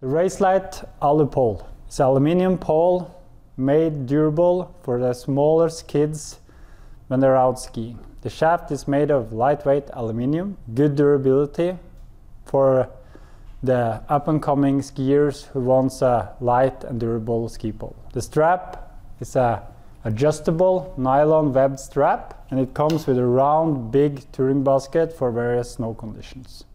The Racelight alu pole. It's an aluminium pole made durable for the smallest kids when they're out skiing. The shaft is made of lightweight aluminium, good durability for the up-and-coming skiers who wants a light and durable ski pole. The strap is a adjustable nylon webbed strap, and it comes with a round big touring basket for various snow conditions.